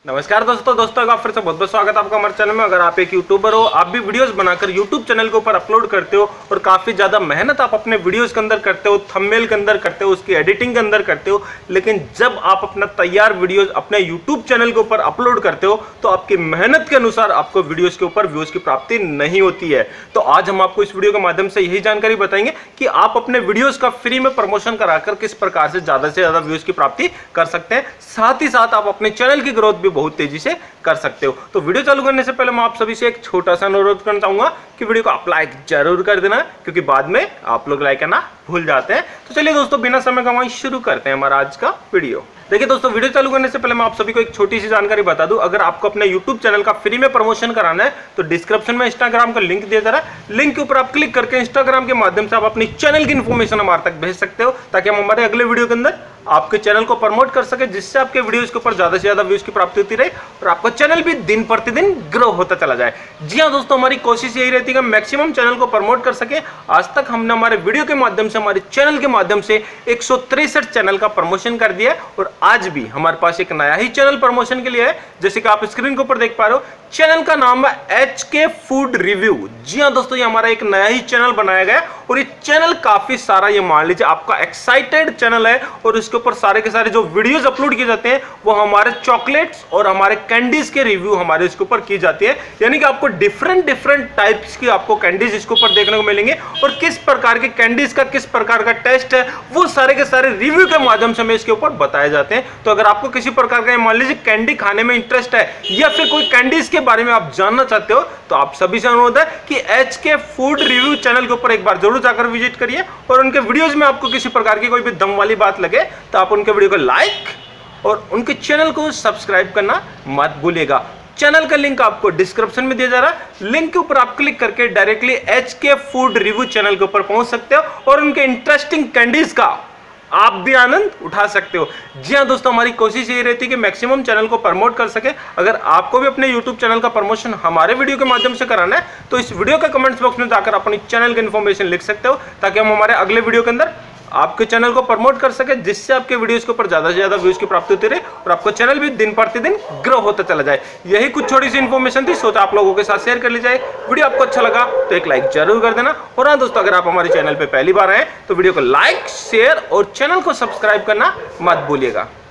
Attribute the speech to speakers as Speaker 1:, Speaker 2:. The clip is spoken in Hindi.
Speaker 1: नमस्कार दोस्तों आप फिर से बहुत बहुत स्वागत है आपका हमारे चैनल में। अगर आप एक यूट्यूबर हो, आप भी वीडियोस बनाकर यूट्यूब चैनल के ऊपर अपलोड करते हो और काफ़ी ज़्यादा मेहनत आप अपने वीडियोस के अंदर करते हो, थंबनेल के अंदर करते हो, उसकी एडिटिंग के अंदर करते हो, लेकिन जब आप अपना तैयार वीडियोस अपने यूट्यूब चैनल के ऊपर अपलोड करते हो तो आपकी मेहनत के अनुसार आपको वीडियोज़ के ऊपर व्यूज़ की प्राप्ति नहीं होती है। तो आज हम आपको इस वीडियो के माध्यम से यही जानकारी बताएंगे कि आप अपने वीडियोज़ का फ्री में प्रमोशन कराकर किस प्रकार से ज़्यादा व्यूज़ की प्राप्ति कर सकते हैं। साथ ही साथ आप अपने चैनल की ग्रोथ भी बहुत तेजी से कर सकते हो। तो वीडियो चालू करने से पहले मैं आप सभी से एक छोटा सा अनुरोध करना चाहूंगा कि वीडियो को आप लाइक जरूर कर देना, क्योंकि बाद में आप लोग लाइक करना भूल जाते हैं। तो चलिए दोस्तों, बिना समय गंवाए शुरू करते हैं हमारा आज का वीडियो। देखिए दोस्तों, वीडियो चालू करने से पहले मैं आप सभी को एक छोटी सी जानकारी बता दूं। अगर आपको अपने YouTube चैनल का फ्री में प्रमोशन कराना है तो डिस्क्रिप्शन में इंस्टाग्राम का लिंक दिया जा रहा है। लिंक के ऊपर आप क्लिक करके इंस्टाग्राम के माध्यम से आप अपनी चैनल की इन्फॉर्मेशन हमारे तक भेज सकते हो, ताकि हम हमारे अगले वीडियो के अंदर आपके चैनल को प्रमोट कर सके, जिससे आपके वीडियोस के ऊपर ज्यादा से ज्यादा व्यूज की प्राप्ति होती रहे और आपका चैनल भी दिन प्रतिदिन ग्रो होता चला जाए। जी हाँ दोस्तों, हमारी कोशिश यही रहती है कि मैक्सिमम चैनल को प्रमोट कर सके। आज तक हमने हमारे वीडियो के माध्यम से, हमारे चैनल के माध्यम से 163 चैनल का प्रमोशन कर दिया है और आज भी हमारे पास एक नया ही चैनल प्रमोशन के लिए है। जैसे कि आप स्क्रीन के ऊपर देख पा रहे हो, चैनल का नाम है HK फूड रिव्यू। जी हाँ दोस्तों, ये हमारा एक नया ही चैनल बनाया गया है और ये चैनल काफी सारा, ये मान लीजिए आपका एक्साइटेड चैनल है और इसके ऊपर सारे के सारे जो वीडियोस अपलोड किए जाते हैं वो हमारे चॉकलेट्स और हमारे कैंडीज के रिव्यू हमारे इसके ऊपर की जाती है। यानी कि आपको डिफरेंट टाइप्स की आपको कैंडीज इसके ऊपर देखने को मिलेंगे और किस प्रकार के कैंडीज का किस प्रकार का टेस्ट है वो सारे के सारे रिव्यू के माध्यम से हमें इसके ऊपर बताए जाते हैं। तो अगर आपको किसी प्रकार का, मान लीजिए कैंडी खाने में इंटरेस्ट है या फिर कोई कैंडीज के बारे में आप जानना चाहते हो, तो आप सभी से अनुरोध है कि HK फूड रिव्यू चैनल के ऊपर एक बार जरूर जाकर विजिट करिए और उनके वीडियोस में आपको किसी प्रकार की कोई भी दम वाली बात लगे तो आप उनके वीडियो को लाइक और उनके चैनल को सब्सक्राइब करना मत भूलिएगा। चैनल का लिंक आपको डिस्क्रिप्शन में दिया जा रहा है। लिंक के ऊपर आप क्लिक करके directly HK food review channel के ऊपर पहुंच सकते हो और उनके इंटरेस्टिंग कैंडीज का आप भी आनंद उठा सकते हो। जी हाँ दोस्तों, हमारी कोशिश यही रहती है कि मैक्सिमम चैनल को प्रमोट कर सके। अगर आपको भी अपने YouTube चैनल का प्रमोशन हमारे वीडियो के माध्यम से कराना है तो इस वीडियो के कमेंट्स बॉक्स में जाकर अपनी चैनल की इन्फॉर्मेशन लिख सकते हो, ताकि हम हमारे अगले वीडियो के अंदर आपके चैनल को प्रमोट कर सके, जिससे आपके वीडियोस के ऊपर ज्यादा से ज्यादा व्यूज की प्राप्ति होती रहे और आपका चैनल भी दिन प्रतिदिन ग्रो होता चला जाए। यही कुछ छोटी सी इन्फॉर्मेशन थी, सोचा आप लोगों के साथ शेयर कर ली जाए। वीडियो आपको अच्छा लगा तो एक लाइक जरूर कर देना। और हाँ दोस्तों, अगर आप हमारे चैनल पे पहली बार आए तो वीडियो को लाइक, शेयर और चैनल को सब्सक्राइब करना मत भूलिएगा।